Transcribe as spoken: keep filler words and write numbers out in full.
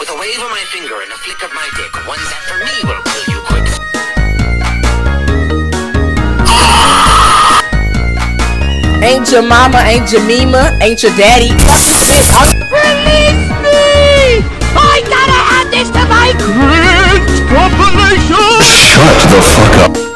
With a wave of my finger and a flick of my dick, one zap for me will kill you quick. Ain't your mama, ain't your mima, ain't your daddy. Release me! I gotta add this to my cringe compilation! Shut the fuck up.